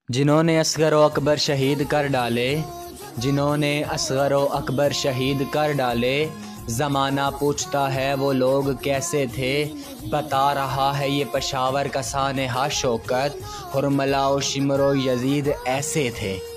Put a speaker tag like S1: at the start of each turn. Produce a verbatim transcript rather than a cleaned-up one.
S1: जिन्होंने असगर व अकबर शहीद कर डाले, जिन्होंने असगर व अकबर शहीद कर डाले, ज़माना पूछता है वो लोग कैसे थे। बता रहा है ये पेशावर का सानेहा शौकत, हुरमला व शिमरो यजीद ऐसे थे।